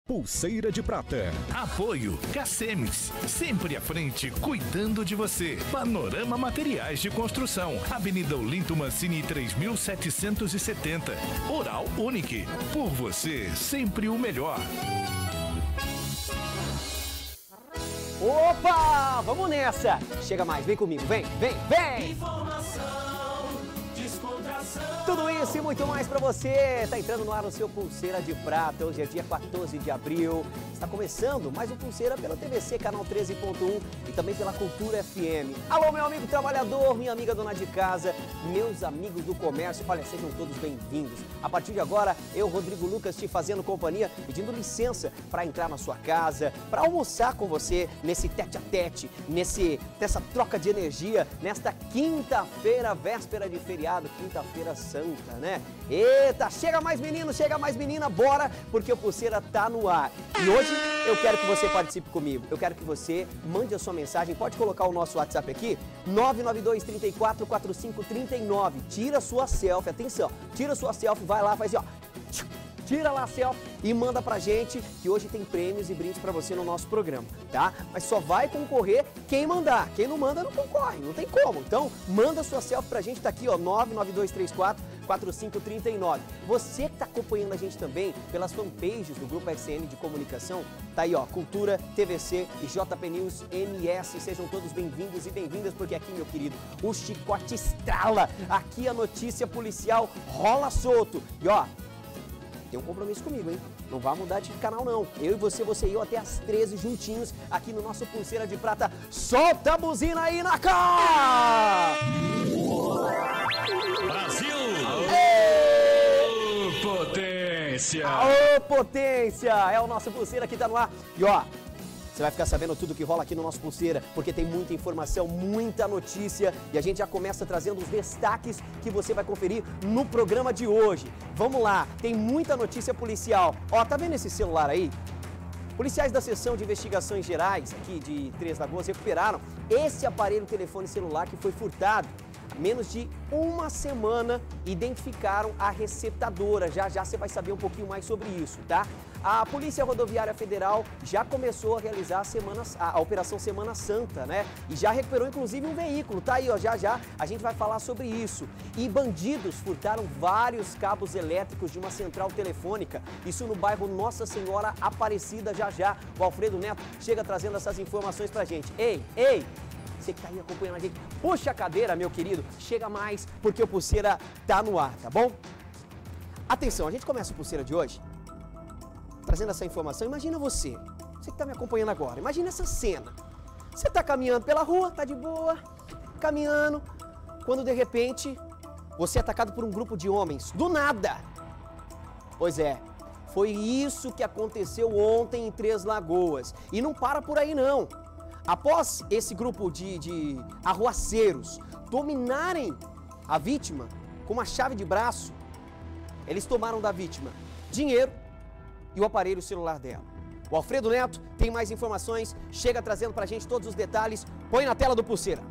Pulseira de Prata. Apoio Cacemes, sempre à frente, cuidando de você. Panorama Materiais de Construção, Avenida Olinto Mancini 3770. Oral Unique, por você, sempre o melhor. Opa, vamos nessa! Chega mais, vem comigo, vem! Tudo isso e muito mais pra você. Tá entrando no ar o seu Pulseira de Prata. Hoje é dia 14 de abril. Está começando mais um Pulseira pela TVC, canal 13.1 e também pela Cultura FM. Alô, meu amigo trabalhador, minha amiga dona de casa, meus amigos do comércio. Olha, sejam todos bem-vindos. A partir de agora, eu, Rodrigo Lucas, te fazendo companhia, pedindo licença para entrar na sua casa, para almoçar com você nesse tete-a-tete, nessa troca de energia, nesta quinta-feira, véspera de feriado, quinta-feira santa, né? Eita, chega mais menino, chega mais menina, bora, porque o Pulseira tá no ar. E hoje eu quero que você participe comigo, eu quero que você mande a sua mensagem, pode colocar o nosso WhatsApp aqui, 992 34 45 39, tira sua selfie, atenção, tira sua selfie, vai lá, faz assim, ó, tira lá a selfie e manda pra gente, que hoje tem prêmios e brindes pra você no nosso programa, tá? Mas só vai concorrer quem mandar, quem não manda não concorre, não tem como. Então, manda sua selfie pra gente, tá aqui, ó, 99234 4539. Você que está acompanhando a gente também pelas fanpages do Grupo RCN de Comunicação, tá aí, ó, Cultura, TVC e JP News MS. Sejam todos bem-vindos e bem-vindas, porque aqui, meu querido, o chicote estrala. Aqui a notícia policial rola solto. E ó, tem um compromisso comigo, hein? Não vai mudar de canal, não. Eu e você e eu até às 13 juntinhos aqui no nosso Pulseira de Prata. Solta a buzina aí na cara! Brasil! Ô, potência! Ô, potência! É o nosso Pulseira que tá no ar. E ó, você vai ficar sabendo tudo que rola aqui no nosso Pulseira, porque tem muita informação, muita notícia, e a gente já começa trazendo os destaques que você vai conferir no programa de hoje. Vamos lá, tem muita notícia policial. Ó, tá vendo esse celular aí? Policiais da Seção de Investigações Gerais aqui de Três Lagoas recuperaram esse aparelho telefone celular que foi furtado. Há menos de uma semana identificaram a receptadora. Já já você vai saber um pouquinho mais sobre isso, tá? A Polícia Rodoviária Federal já começou a realizar a Operação Semana Santa, né? E já recuperou inclusive um veículo, tá aí, ó, já já a gente vai falar sobre isso. E bandidos furtaram vários cabos elétricos de uma central telefônica, isso no bairro Nossa Senhora Aparecida, já já. O Alfredo Neto chega trazendo essas informações pra gente. Ei! Você que tá aí acompanhando a gente, puxa a cadeira, meu querido, chega mais, porque o Pulseira tá no ar, tá bom? Atenção, a gente começa o Pulseira de hoje trazendo essa informação. Imagina você que tá me acompanhando agora, imagina essa cena. Você tá caminhando pela rua, tá de boa, caminhando, quando de repente você é atacado por um grupo de homens, do nada. Pois é, foi isso que aconteceu ontem em Três Lagoas. E não para por aí não. Após esse grupo de arruaceiros dominarem a vítima com uma chave de braço, eles tomaram da vítima dinheiro e o aparelho celular dela. O Alfredo Neto tem mais informações, chega trazendo pra gente todos os detalhes. Põe na tela do Pulseira.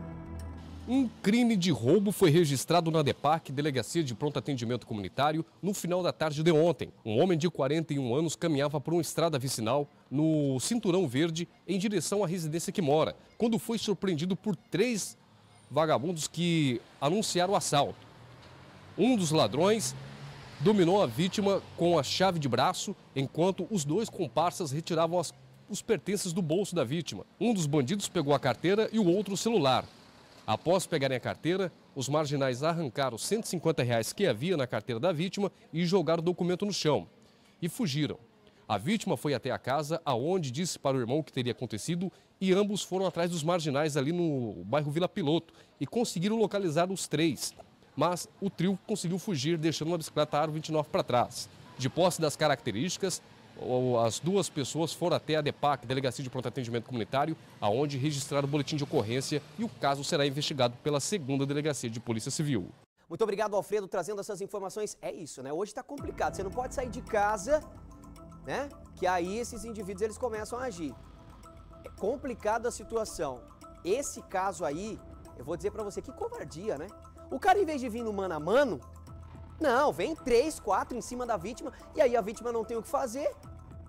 Um crime de roubo foi registrado na DEPAC, Delegacia de Pronto Atendimento Comunitário, no final da tarde de ontem. Um homem de 41 anos caminhava por uma estrada vicinal no Cinturão Verde em direção à residência que mora, quando foi surpreendido por 3 vagabundos que anunciaram o assalto. Um dos ladrões dominou a vítima com a chave de braço, enquanto os 2 comparsas retiravam os pertences do bolso da vítima. Um dos bandidos pegou a carteira e o outro o celular. Após pegarem a carteira, os marginais arrancaram os R$150 que havia na carteira da vítima e jogaram o documento no chão. E fugiram. A vítima foi até a casa, aonde disse para o irmão o que teria acontecido, e ambos foram atrás dos marginais ali no bairro Vila Piloto e conseguiram localizar os 3. Mas o trio conseguiu fugir, deixando uma bicicleta Aro 29 para trás. De posse das características, as 2 pessoas foram até a DEPAC, Delegacia de Pronto Atendimento Comunitário, aonde registraram o boletim de ocorrência e o caso será investigado pela 2ª Delegacia de Polícia Civil. Muito obrigado, Alfredo, trazendo essas informações. É isso, né? Hoje tá complicado, você não pode sair de casa, né? Que aí esses indivíduos eles começam a agir. É complicada a situação. Esse caso aí, eu vou dizer pra você, que covardia, né? O cara, em vez de vir no mano a mano, não, vem 3, 4 em cima da vítima e aí a vítima não tem o que fazer.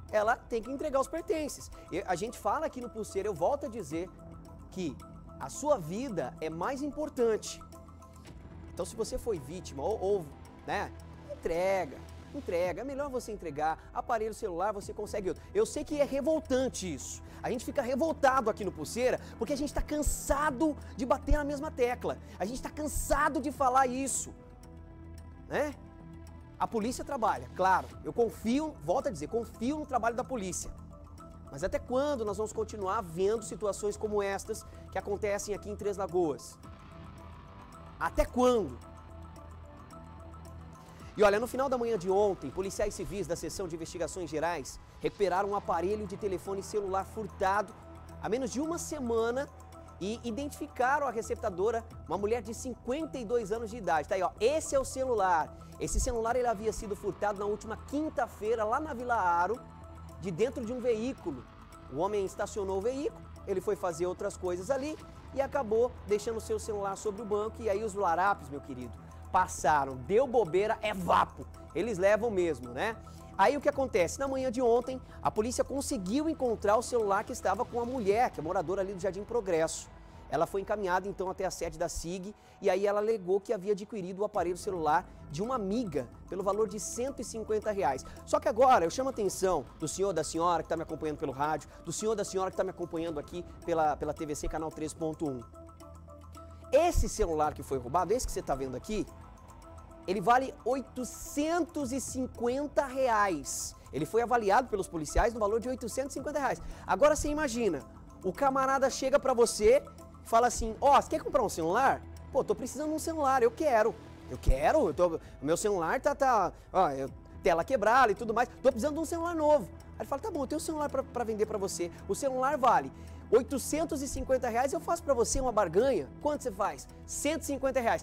ela tem que entregar os pertences. A gente fala aqui no Pulseira, eu volto a dizer que a sua vida é mais importante. Então, se você foi vítima ou né, entrega, é melhor você entregar. Aparelho celular, você consegue outro. Eu sei que é revoltante isso. A gente fica revoltado aqui no Pulseira porque a gente está cansado de bater na mesma tecla. A gente está cansado de falar isso, né? A polícia trabalha, claro. Eu confio, volto a dizer, confio no trabalho da polícia. Mas até quando nós vamos continuar vendo situações como estas que acontecem aqui em Três Lagoas? Até quando? E olha, no final da manhã de ontem, policiais civis da Seção de Investigações Gerais recuperaram um aparelho de telefone celular furtado há menos de uma semana e identificaram a receptadora, uma mulher de 52 anos de idade. Tá aí, ó, esse é o celular. Esse celular ele havia sido furtado na última quinta-feira lá na Vila Aro, de dentro de um veículo. O homem estacionou o veículo, ele foi fazer outras coisas ali e acabou deixando o seu celular sobre o banco. E aí os larápios, meu querido, passaram, deu bobeira, é vapo. Eles levam mesmo, né? Aí o que acontece? Na manhã de ontem, a polícia conseguiu encontrar o celular que estava com a mulher, que é moradora ali do Jardim Progresso. Ela foi encaminhada então até a sede da SIG e aí ela alegou que havia adquirido o aparelho celular de uma amiga pelo valor de R$150. Só que agora eu chamo a atenção do senhor, da senhora que está me acompanhando pelo rádio, do senhor, da senhora que está me acompanhando aqui pela TVC Canal 3.1. Esse celular que foi roubado, esse que você está vendo aqui, ele vale R$850. Ele foi avaliado pelos policiais no valor de R$850. Agora você imagina, o camarada chega pra você e fala assim, ó, você quer comprar um celular? Pô, tô precisando de um celular, eu quero. Meu celular ó, tela quebrada e tudo mais, tô precisando de um celular novo. Aí ele fala, tá bom, eu tenho um celular pra vender pra você. O celular vale R$850, eu faço pra você uma barganha. Quanto você faz? R$150.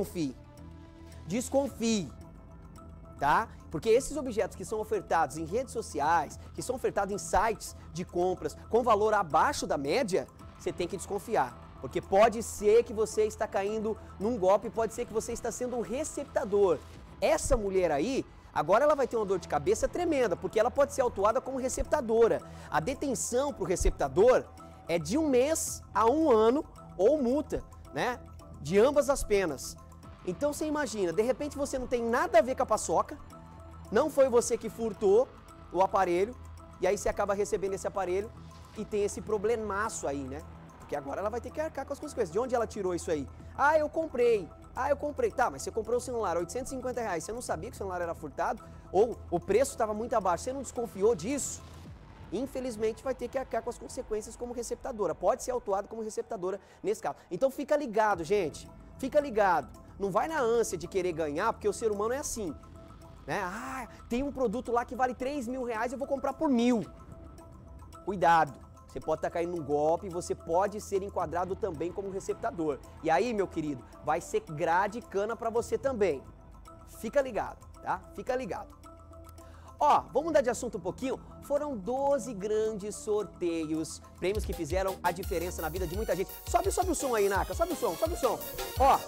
Desconfie, tá? Porque esses objetos que são ofertados em redes sociais, que são ofertados em sites de compras com valor abaixo da média, você tem que desconfiar. Porque pode ser que você está caindo num golpe, pode ser que você está sendo um receptador. Essa mulher aí, agora ela vai ter uma dor de cabeça tremenda, porque ela pode ser autuada como receptadora. A detenção para o receptador é de 1 mês a 1 ano ou multa, né? De ambas as penas. Então você imagina, de repente você não tem nada a ver com a paçoca, não foi você que furtou o aparelho, e aí você acaba recebendo esse aparelho e tem esse problemaço aí, né? Porque agora ela vai ter que arcar com as consequências. De onde ela tirou isso aí? Ah, eu comprei. Tá, mas você comprou o celular, R$850, você não sabia que o celular era furtado? Ou o preço estava muito abaixo, você não desconfiou disso? Infelizmente vai ter que arcar com as consequências como receptadora. Pode ser autuado como receptadora nesse caso. Então fica ligado, gente. Fica ligado. Não vai na ânsia de querer ganhar, porque o ser humano é assim. Né? Ah, tem um produto lá que vale R$3.000, eu vou comprar por 1.000. Cuidado. Você pode estar caindo num golpe e você pode ser enquadrado também como receptador. E aí, meu querido, vai ser grade e cana para você também. Fica ligado, tá? Fica ligado. Ó, vamos mudar de assunto um pouquinho? Foram 12 grandes sorteios, prêmios que fizeram a diferença na vida de muita gente. Sobe o som aí, Naka, sobe o som. Ó.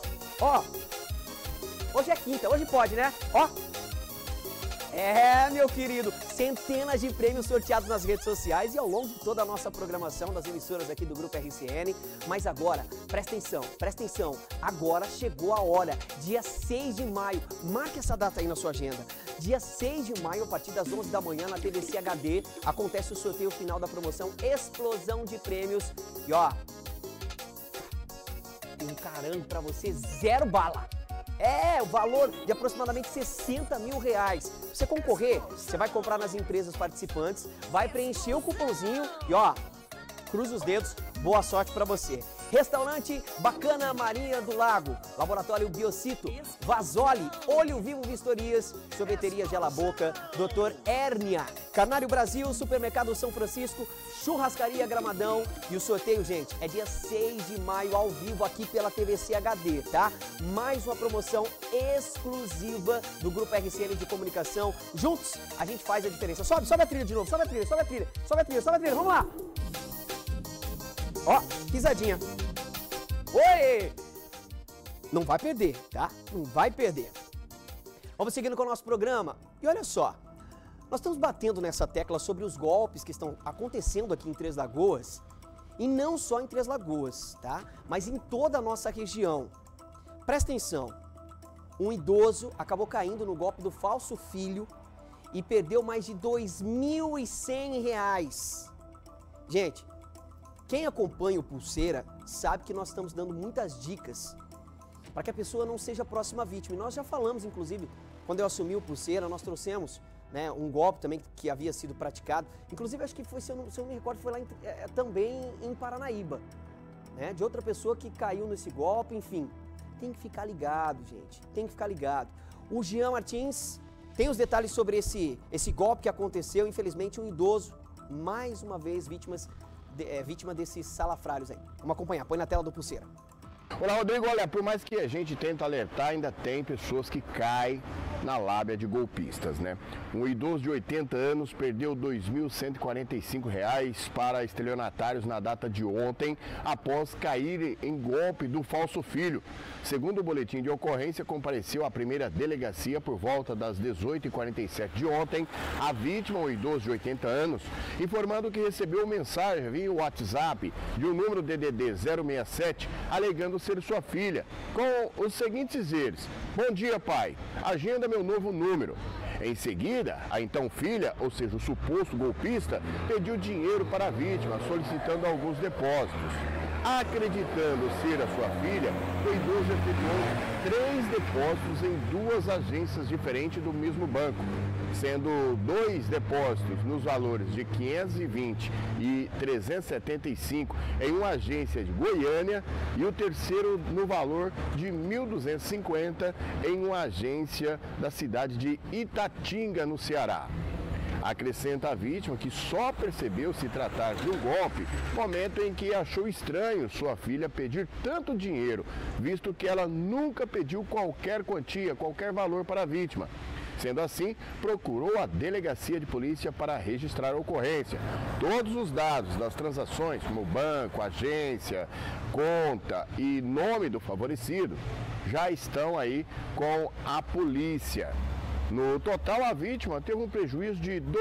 Hoje é quinta, hoje pode, né? Ó. É, meu querido, centenas de prêmios sorteados nas redes sociais e ao longo de toda a nossa programação das emissoras aqui do Grupo RCN. Mas agora, presta atenção, agora chegou a hora, dia 6 de maio, marque essa data aí na sua agenda. Dia 6 de maio, a partir das 11 da manhã, na TVC HD, acontece o sorteio final da promoção Explosão de Prêmios. E ó, um caramba pra você, 0 bala. É, o valor de aproximadamente R$60.000. Se você concorrer, você vai comprar nas empresas participantes, vai preencher o cupomzinho e ó, cruza os dedos, boa sorte pra você. Restaurante Bacana Marinha do Lago, Laboratório Biocito, Vasoli, Olho Vivo Vistorias, Sorveteria Gela Boca, Dr. Hérnia, Canário Brasil, Supermercado São Francisco, Churrascaria Gramadão. E o sorteio, gente, é dia 6 de maio ao vivo aqui pela TVC HD, tá? Mais uma promoção exclusiva do Grupo RCN de Comunicação. Juntos, a gente faz a diferença. Sobe a trilha de novo, sobe a trilha, vamos lá! Ó, pisadinha. Oi! Não vai perder, tá? Não vai perder. Vamos seguindo com o nosso programa. E olha só, Nós estamos batendo nessa tecla sobre os golpes que estão acontecendo aqui em Três Lagoas, e não só em Três Lagoas, tá? Mas em toda a nossa região. Presta atenção, um idoso acabou caindo no golpe do falso filho e perdeu mais de R$ 2.100. Gente, quem acompanha o Pulseira sabe que nós estamos dando muitas dicas para que a pessoa não seja a próxima vítima. E nós já falamos, inclusive, quando eu assumi o Pulseira, nós trouxemos, né, um golpe também que havia sido praticado. Inclusive, acho que foi, se eu não me recordo, foi lá também em Paranaíba, né, de outra pessoa que caiu nesse golpe, enfim. Tem que ficar ligado, gente, tem que ficar ligado. O Jean Martins tem os detalhes sobre esse golpe que aconteceu. Infelizmente, um idoso, mais uma vez, vítima desses salafrários aí. Vamos acompanhar, põe na tela do Pulseira. Olá, Rodrigo. Olha, por mais que a gente tente alertar, ainda tem pessoas que caem na lábia de golpistas, né? Um idoso de 80 anos perdeu R$ 2.145 para estelionatários na data de ontem, após cair em golpe do falso filho. Segundo o boletim de ocorrência, compareceu à primeira delegacia por volta das 18h47 de ontem a vítima, um idoso de 80 anos, informando que recebeu mensagem via WhatsApp de um número DDD 067, alegando ser sua filha, com os seguintes dizeres: bom dia, pai, agenda meu novo número. Em seguida, a então filha, ou seja, o suposto golpista, pediu dinheiro para a vítima, solicitando alguns depósitos. Acreditando ser a sua filha, o idoso efetuou 3 depósitos em 2 agências diferentes do mesmo banco, sendo 2 depósitos nos valores de 520 e 375 em uma agência de Goiânia e o terceiro no valor de 1.250 em uma agência da cidade de Itatinga, no Ceará. Acrescenta a vítima que só percebeu se tratar de um golpe no momento em que achou estranho sua filha pedir tanto dinheiro, visto que ela nunca pediu qualquer quantia, qualquer valor para a vítima. Sendo assim, procurou a delegacia de polícia para registrar a ocorrência. Todos os dados das transações, como banco, agência, conta e nome do favorecido, já estão aí com a polícia. No total, a vítima teve um prejuízo de R$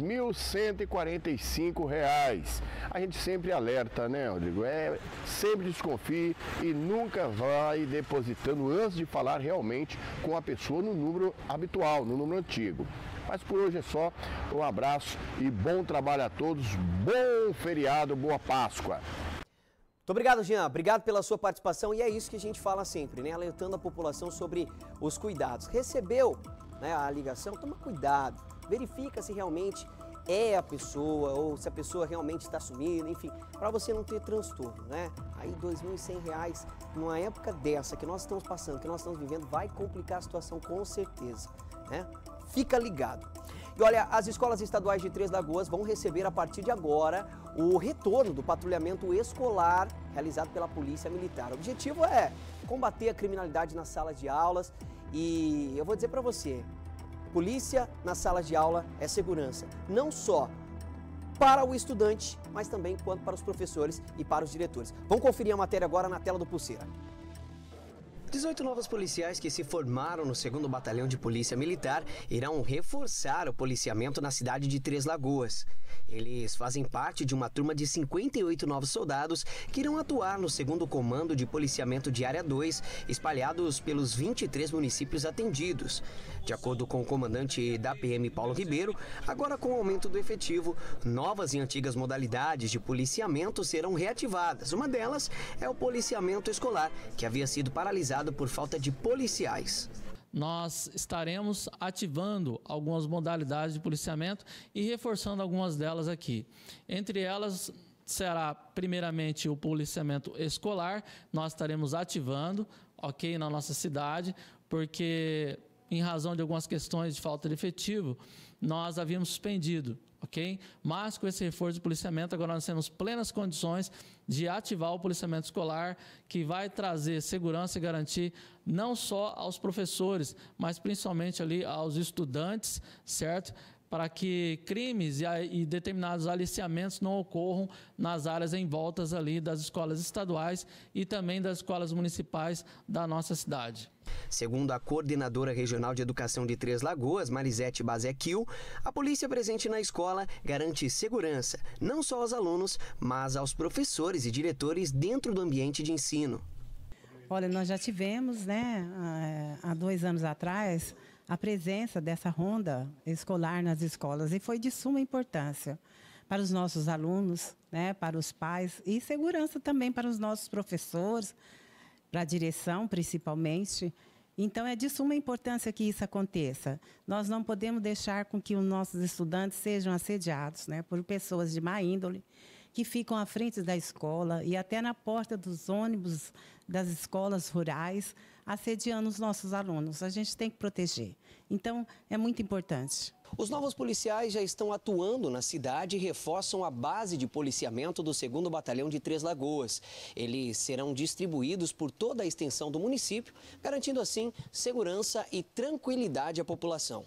2.145. A gente sempre alerta, né, Rodrigo? Sempre desconfie e nunca vai depositando antes de falar realmente com a pessoa no número habitual, no número antigo. Mas por hoje é só. Um abraço e bom trabalho a todos. Bom feriado, boa Páscoa. Muito obrigado, Jean. Obrigado pela sua participação. E é isso que a gente fala sempre, né? Alertando a população sobre os cuidados. Recebeu, né, a ligação, toma cuidado, verifica se realmente é a pessoa ou se a pessoa realmente está sumida, enfim, para você não ter transtorno, né? Aí R$ 2.100 numa época dessa que nós estamos passando, que nós estamos vivendo, vai complicar a situação com certeza, né? Fica ligado. E olha, as escolas estaduais de Três Lagoas vão receber a partir de agora o retorno do patrulhamento escolar realizado pela Polícia Militar. O objetivo é combater a criminalidade nas salas de aulas. E eu vou dizer para você, polícia nas salas de aula é segurança, não só para o estudante, mas também quanto para os professores e para os diretores. Vamos conferir a matéria agora na tela do Pulseira. 18 novos policiais que se formaram no 2º Batalhão de Polícia Militar irão reforçar o policiamento na cidade de Três Lagoas. Eles fazem parte de uma turma de 58 novos soldados que irão atuar no 2º Comando de Policiamento de Área 2, espalhados pelos 23 municípios atendidos. De acordo com o comandante da PM, Paulo Ribeiro, agora com o aumento do efetivo, novas e antigas modalidades de policiamento serão reativadas. Uma delas é o policiamento escolar, que havia sido paralisado por falta de policiais. Nós estaremos ativando algumas modalidades de policiamento e reforçando algumas delas aqui. Entre elas será primeiramente o policiamento escolar, nós estaremos ativando, ok, na nossa cidade, porque em razão de algumas questões de falta de efetivo, nós havíamos suspendido, ok? Mas com esse reforço de policiamento, agora nós temos plenas condições de ativar o policiamento escolar, que vai trazer segurança e garantir não só aos professores, mas principalmente ali aos estudantes, certo? Para que crimes e determinados aliciamentos não ocorram nas áreas em voltas ali das escolas estaduais e também das escolas municipais da nossa cidade. Segundo a coordenadora regional de educação de Três Lagoas, Marisete Bazequil, a polícia presente na escola garante segurança, não só aos alunos, mas aos professores e diretores dentro do ambiente de ensino. Olha, nós já tivemos, há 2 anos atrás, a presença dessa ronda escolar nas escolas e foi de suma importância para os nossos alunos, para os pais e segurança também para os nossos professores, para a direção principalmente. Então, é de suma importância que isso aconteça. Nós não podemos deixar com que os nossos estudantes sejam assediados por pessoas de má índole, que ficam à frente da escola e até na porta dos ônibus das escolas rurais, assediando os nossos alunos. A gente tem que proteger. Então, é muito importante. Os novos policiais já estão atuando na cidade e reforçam a base de policiamento do 2º Batalhão de Três Lagoas. Eles serão distribuídos por toda a extensão do município, garantindo assim segurança e tranquilidade à população.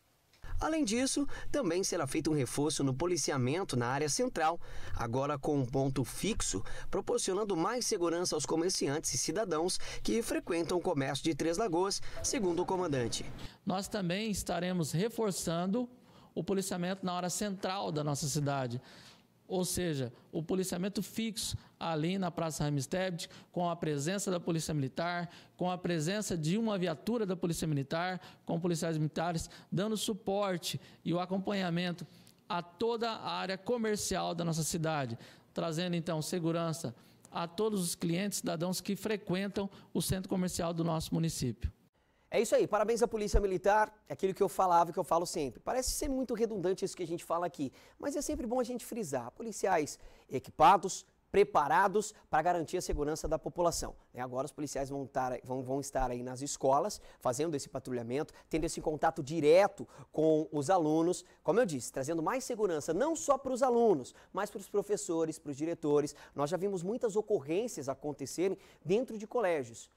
Além disso, também será feito um reforço no policiamento na área central, agora com um ponto fixo, proporcionando mais segurança aos comerciantes e cidadãos que frequentam o comércio de Três Lagoas, segundo o comandante. Nós também estaremos reforçando o policiamento na área central da nossa cidade. Ou seja, o policiamento fixo ali na Praça Ramsteb, com a presença da Polícia Militar, com a presença de uma viatura da Polícia Militar, com policiais militares, dando suporte e o acompanhamento a toda a área comercial da nossa cidade, trazendo então segurança a todos os clientes, cidadãos que frequentam o centro comercial do nosso município. É isso aí, parabéns à Polícia Militar, é aquilo que eu falava e que eu falo sempre. Parece ser muito redundante isso que a gente fala aqui, mas é sempre bom a gente frisar. Policiais equipados, preparados para garantir a segurança da população. Agora os policiais vão estar aí nas escolas, fazendo esse patrulhamento, tendo esse contato direto com os alunos, como eu disse, trazendo mais segurança não só para os alunos, mas para os professores, para os diretores. Nós já vimos muitas ocorrências acontecerem dentro de colégios.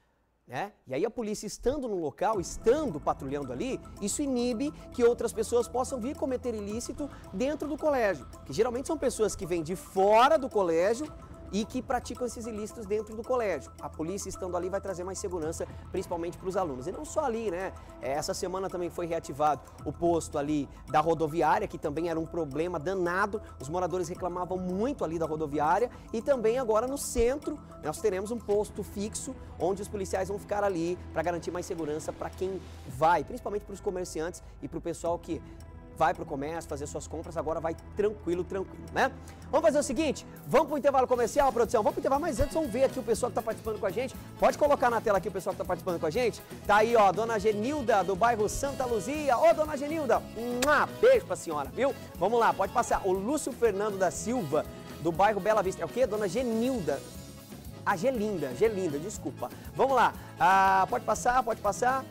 E aí a polícia estando no local, estando patrulhando ali, isso inibe que outras pessoas possam vir cometer ilícito dentro do colégio, que geralmente são pessoas que vêm de fora do colégio e que praticam esses ilícitos dentro do colégio. A polícia estando ali vai trazer mais segurança, principalmente para os alunos. E não só ali, Essa semana também foi reativado o posto ali da rodoviária, que também era um problema danado. Os moradores reclamavam muito ali da rodoviária. E também agora no centro, nós teremos um posto fixo, onde os policiais vão ficar ali para garantir mais segurança para quem vai, principalmente para os comerciantes e para o pessoal que vai para o comércio, fazer suas compras, agora vai tranquilo, Vamos fazer o seguinte, vamos para o intervalo comercial, produção? Vamos para o intervalo, mas antes vamos ver aqui o pessoal que está participando com a gente. Pode colocar na tela aqui o pessoal que está participando com a gente. Tá aí, ó, Dona Genilda, do bairro Santa Luzia. Ô, Dona Genilda, beijo para a senhora, viu? Vamos lá, pode passar. O Lúcio Fernando da Silva, do bairro Bela Vista. É o quê? Dona Genilda. Gelinda, desculpa. Vamos lá, pode passar.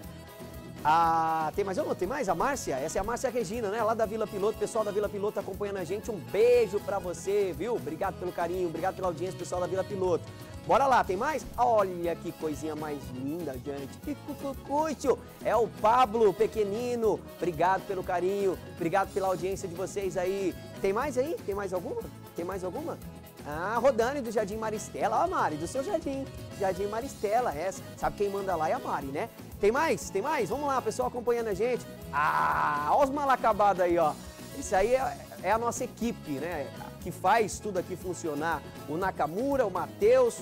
Tem mais uma? Tem mais? A Márcia? Essa é a Márcia Regina, lá da Vila Piloto. O pessoal da Vila Piloto acompanhando a gente. Um beijo pra você, viu? Obrigado pelo carinho, obrigado pela audiência, pessoal da Vila Piloto. Bora lá, tem mais? Olha que coisinha mais linda, gente. Que cucucucho! É o Pablo Pequenino. Obrigado pelo carinho, obrigado pela audiência de vocês aí. Tem mais aí? Tem mais alguma? Rodane do Jardim Maristela. Ó, Mari, do seu Jardim Maristela. Sabe quem manda lá é a Mari, Tem mais? Vamos lá, pessoal acompanhando a gente. Olha os mal acabados aí, ó. Isso aí é a nossa equipe, que faz tudo aqui funcionar. O Nakamura, o Matheus,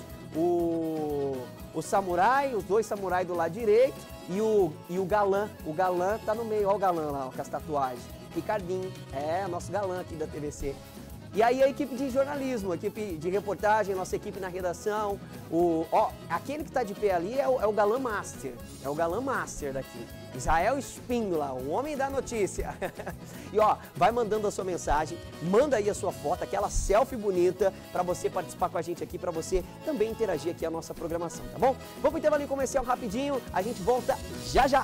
o Samurai, os 2 samurais do lado direito e o Galã. O Galã tá no meio, ó o Galã lá, ó, com as tatuagens. Ricardinho, nosso galã aqui da TVC. E aí a equipe de jornalismo, a equipe de reportagem, nossa equipe na redação, aquele que está de pé ali é o Galã Master, daqui. Israel Espíndola, o homem da notícia. E vai mandando a sua mensagem, manda aí a sua foto, aquela selfie bonita, para você participar com a gente aqui, para você também interagir aqui a nossa programação, tá bom? Vamos pro intervalo comercial rapidinho, a gente volta já.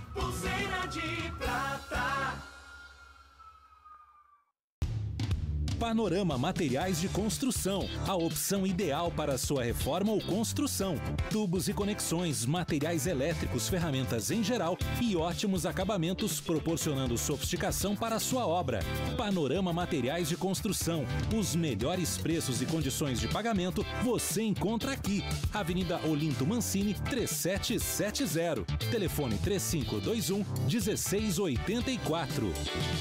Pulseira de prata. Panorama Materiais de Construção, a opção ideal para sua reforma ou construção. Tubos e conexões, materiais elétricos, ferramentas em geral e ótimos acabamentos, proporcionando sofisticação para a sua obra. Panorama Materiais de Construção, os melhores preços e condições de pagamento você encontra aqui. Avenida Olinto Mancini, 3770. Telefone 3521-1684.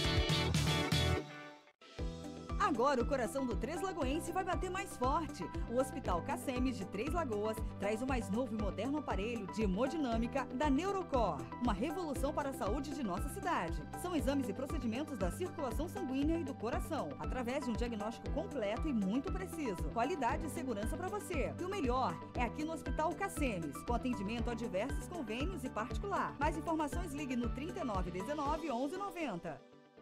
Agora o coração do Três Lagoense vai bater mais forte. O Hospital Cacemes de Três Lagoas traz o mais novo e moderno aparelho de hemodinâmica da Neurocor. Uma revolução para a saúde de nossa cidade. São exames e procedimentos da circulação sanguínea e do coração, através de um diagnóstico completo e muito preciso. Qualidade e segurança para você. E o melhor é aqui no Hospital Cacemes, com atendimento a diversos convênios e particular. Mais informações, ligue no 3919 1190.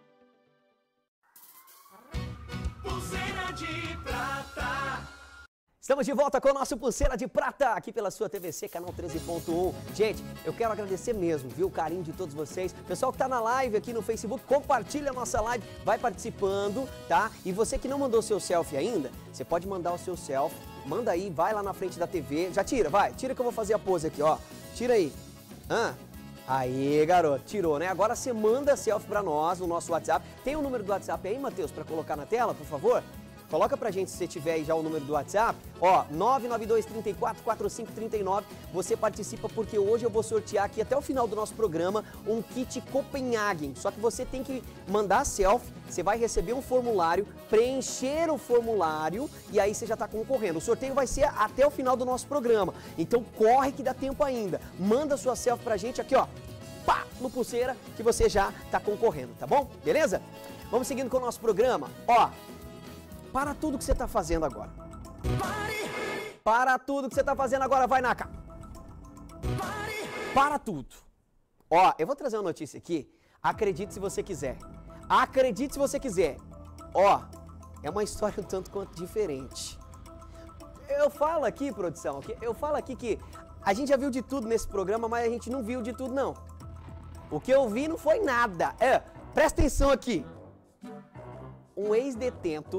Pulseira de Prata. Estamos de volta com o nosso Pulseira de Prata, aqui pela sua TVC, canal 13.1. Gente, eu quero agradecer mesmo, viu, o carinho de todos vocês. Pessoal que tá na live aqui no Facebook, compartilha a nossa live, vai participando, tá? E você que não mandou seu selfie ainda, você pode mandar o seu selfie, manda aí, vai lá na frente da TV. Já tira, vai, tira que eu vou fazer a pose aqui, ó. Tira aí. Aí, garoto, tirou, né? Agora você manda a selfie pra nós no nosso WhatsApp. Tem o número do WhatsApp aí, Matheus, pra colocar na tela, por favor? Coloca pra gente se você tiver aí já o número do WhatsApp. Ó, 992-34-4539. Você participa porque hoje eu vou sortear aqui até o final do nosso programa um kit Copenhagen. Só que você tem que mandar a selfie, você vai receber um formulário, preencher o formulário e aí você já tá concorrendo. O sorteio vai ser até o final do nosso programa. Então corre que dá tempo ainda. Manda sua selfie pra gente aqui, ó. Pá, no Pulseira que você já tá concorrendo, tá bom? Beleza? Vamos seguindo com o nosso programa. Ó, para tudo que você está fazendo agora. Para tudo que você está fazendo agora, vai, Naka. Para tudo. Ó, eu vou trazer uma notícia aqui. Acredite se você quiser. Acredite se você quiser. Ó, é uma história um tanto quanto diferente. Eu falo aqui, produção, eu falo aqui que a gente já viu de tudo nesse programa, mas a gente não viu de tudo, não. O que eu vi não foi nada. Presta atenção aqui. Um ex-detento,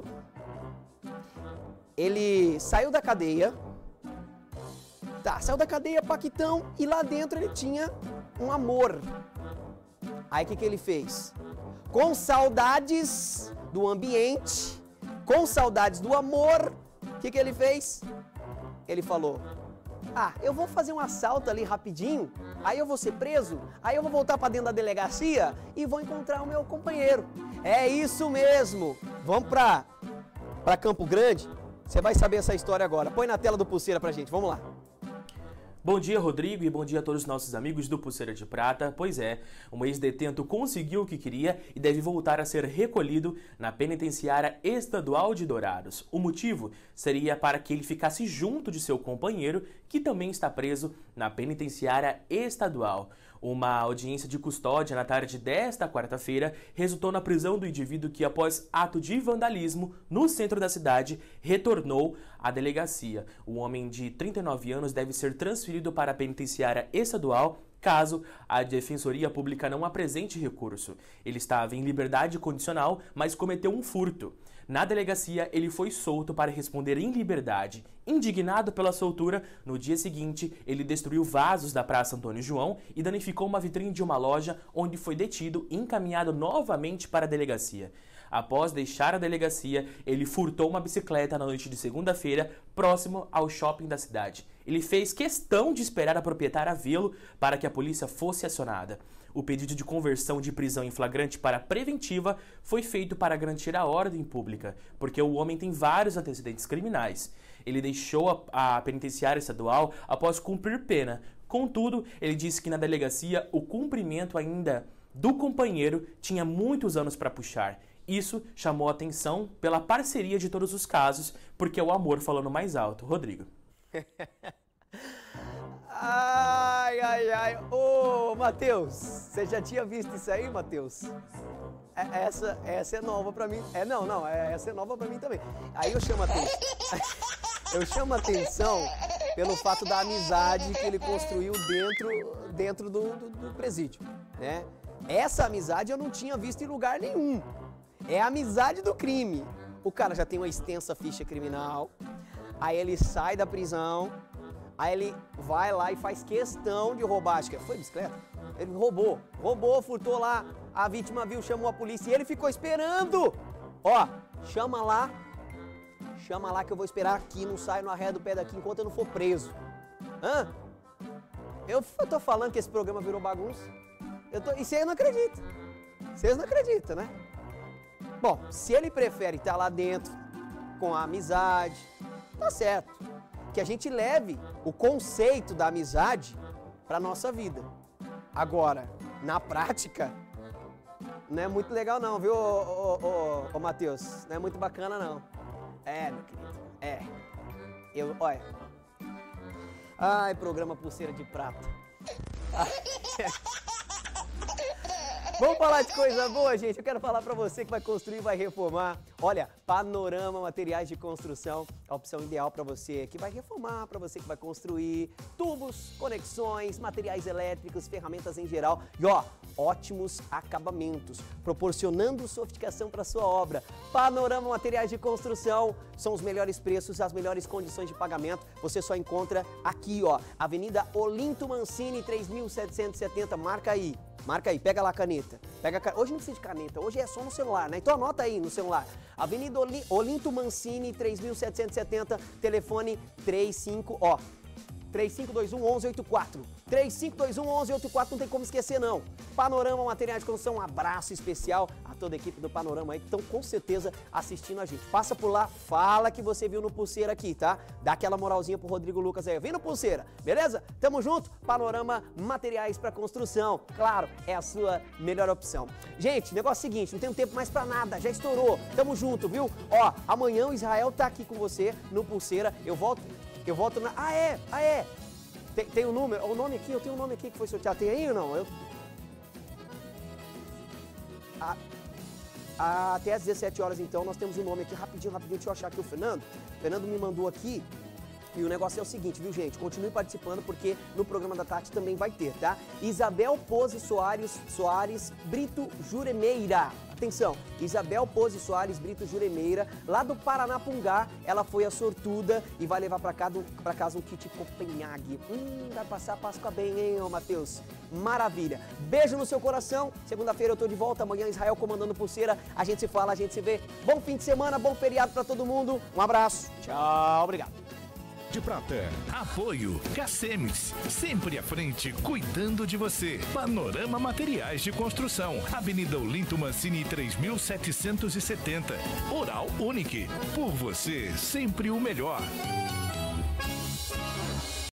ele saiu da cadeia, saiu da cadeia, paquitão, e lá dentro ele tinha um amor. Aí o que ele fez? Com saudades do ambiente, com saudades do amor, o que ele fez? Ele falou, eu vou fazer um assalto ali rapidinho, aí eu vou ser preso, aí eu vou voltar para dentro da delegacia e vou encontrar o meu companheiro. É isso mesmo. Vamos para Campo Grande. Você vai saber essa história agora. Põe na tela do Pulseira pra gente. Vamos lá. Bom dia, Rodrigo, e bom dia a todos os nossos amigos do Pulseira de Prata. Pois é, um ex-detento conseguiu o que queria e deve voltar a ser recolhido na penitenciária estadual de Dourados. O motivo seria para que ele ficasse junto de seu companheiro, que também está preso na penitenciária estadual. Uma audiência de custódia na tarde desta quarta-feira resultou na prisão do indivíduo que, após ato de vandalismo no centro da cidade, retornou à delegacia. O homem de 39 anos deve ser transferido para a penitenciária estadual caso a Defensoria Pública não apresente recurso. Ele estava em liberdade condicional, mas cometeu um furto. Na delegacia, ele foi solto para responder em liberdade. Indignado pela soltura, no dia seguinte, ele destruiu vasos da Praça Antônio João e danificou uma vitrine de uma loja, onde foi detido e encaminhado novamente para a delegacia. Após deixar a delegacia, ele furtou uma bicicleta na noite de segunda-feira, próximo ao shopping da cidade. Ele fez questão de esperar a proprietária vê-lo para que a polícia fosse acionada. O pedido de conversão de prisão em flagrante para preventiva foi feito para garantir a ordem pública, porque o homem tem vários antecedentes criminais. Ele deixou a penitenciária estadual após cumprir pena. Contudo, ele disse que na delegacia o cumprimento ainda do companheiro tinha muitos anos para puxar. Isso chamou a atenção pela parceria de todos os casos, porque é o amor falando mais alto. Rodrigo. Ai. Ô, Matheus, você já tinha visto isso aí, Matheus? Essa é nova pra mim. Essa é nova pra mim também. Aí eu chamo a atenção. Eu chamo a atenção pelo fato da amizade que ele construiu dentro do presídio, né? Essa amizade eu não tinha visto em lugar nenhum. É a amizade do crime. o cara já tem uma extensa ficha criminal, aí ele sai da prisão, aí ele vai lá e faz questão de roubar, acho que foi bicicleta? Ele roubou, furtou lá, a vítima viu, chamou a polícia e ele ficou esperando. Ó, chama lá que eu vou esperar aqui, não saio, não arredo o pé daqui enquanto eu não for preso. Hã? Eu tô falando que esse programa virou bagunça. E vocês não acreditam. Vocês não acreditam, né? Bom, se ele prefere estar lá dentro com a amizade, tá certo. Que a gente leve o conceito da amizade pra nossa vida. Agora, na prática, não é muito legal não, viu, ô Matheus? Não é muito bacana não. É, meu querido, olha. Ai, programa Pulseira de Prata. Vamos falar de coisa boa, gente? Eu quero falar pra você que vai construir e vai reformar. Olha, Panorama Materiais de Construção, a opção ideal pra você que vai reformar, pra você que vai construir tubos, conexões, materiais elétricos, ferramentas em geral e ó, ótimos acabamentos, proporcionando sofisticação para sua obra. Panorama Materiais de Construção, são os melhores preços, as melhores condições de pagamento. Você só encontra aqui, ó, Avenida Olinto Mancini, 3770, marca aí, pega lá a caneta. Hoje não precisa de caneta, hoje é só no celular, né? Então anota aí no celular. Avenida Olinto Mancini, 3770, telefone 3521-1184. 3521-1184, não tem como esquecer não. Panorama Materiais de Construção, um abraço especial a toda a equipe do Panorama aí que estão com certeza assistindo a gente. Passa por lá, fala que você viu no Pulseira aqui, tá? Dá aquela moralzinha pro Rodrigo Lucas aí. Vem no Pulseira, beleza? Tamo junto, Panorama Materiais para Construção. Claro, é a sua melhor opção. Gente, negócio é o seguinte, não tem tempo mais pra nada, já estourou. Tamo junto, viu? Ó, amanhã o Israel tá aqui com você no Pulseira. Eu volto na... Ah, é! Tem um número, o nome aqui, eu tenho um nome aqui que foi sorteado. Tem aí ou não? Até às 17 horas, então, nós temos um nome aqui, rapidinho, deixa eu achar aqui o Fernando. O Fernando me mandou aqui, e o negócio é o seguinte, viu, gente? Continue participando, porque no programa da Tati também vai ter, tá? Isabel Pose Soares Brito Juremeira. Atenção, Isabel Pose Soares Brito Juremeira, lá do Paranapungá, ela foi a sortuda e vai levar pra casa um kit Copenhague. Vai passar a Páscoa bem, hein, ô Matheus? Maravilha. Beijo no seu coração. Segunda-feira eu tô de volta, amanhã Israel comandando Pulseira. A gente se fala, a gente se vê. Bom fim de semana, bom feriado pra todo mundo. Um abraço. Tchau, obrigado. De Prata. Apoio Cacemes, sempre à frente, cuidando de você. Panorama Materiais de Construção, Avenida Olinto Mancini 3770. Oral Unique, por você sempre o melhor.